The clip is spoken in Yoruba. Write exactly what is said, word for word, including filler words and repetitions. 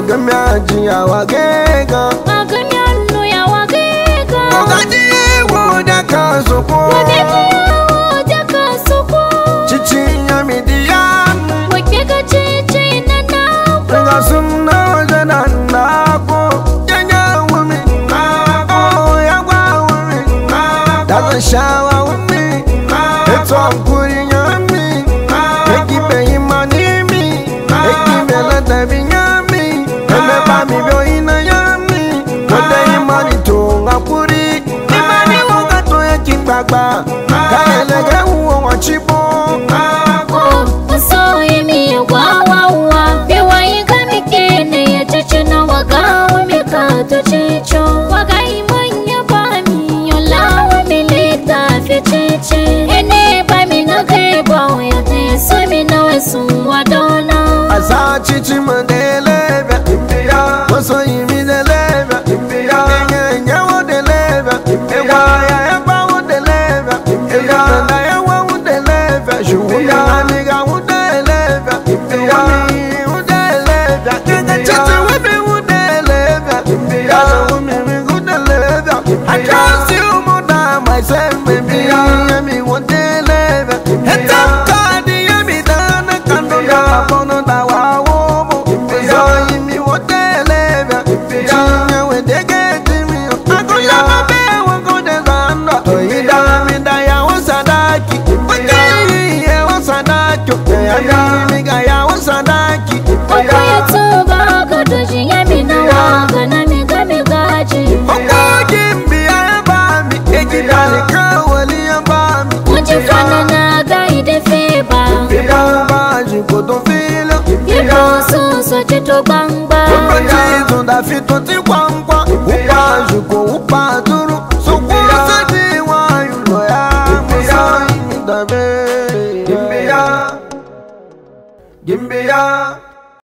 Magamyaji ya wagega Magamyanu ya wagega Wakati woda kasoko Wakati woda kasoko Chichi ya midian Wakega chichi na nako Nga sumna jana nako Yanya wumi nako Yagwa wumi nako Daza shawa wumi Eto ampuri nyami Ekipe imanimi Ekipe latabi nyami Eme bami bio ina yami Kode imani tunga puri Imani wonga toye kimbagba Kaelege uwo wachibo Maso imi ya wawawa Biwa yika mikene ya chichi na waga Wimikato chicho Waga imanya bami Yola wimilita fi chichi Ene bami na kribo Yote sumi na wesu wadona Asa chichi mandelebe Maso imi delebe Enye nye wo delebe Ewa ya eba wo delebe Ewa na ya wa wo delebe Shuya niga wo delebe Ewa mi wo delebe Kenge chichi webe wo delebe Yaza wo mi mi wo delebe I trust you more than myself baby Yemi wo delebe Eta kadi yemi dana kando ya bono da wa wo mo Ezo yimi wo delebe Chinya we dege timi Ako ya mabe wango de zanda Toida mi da ya wo sadaki Wake ye wo sadaki Ya ya mi ga ya wo sadaki Oko ya tuba Kadoji ya mina waga Na miga migaji Oko jimbi ya bami Ejidali kawali ya bami Ujifana na gaide feba Ida baji koto filo Yipo suso chito bangba Upajizo da fito ti kwangwa Upaju ko upaduru Sukusa di wa yulo ya Musa imi dabe Gimbia Gimbia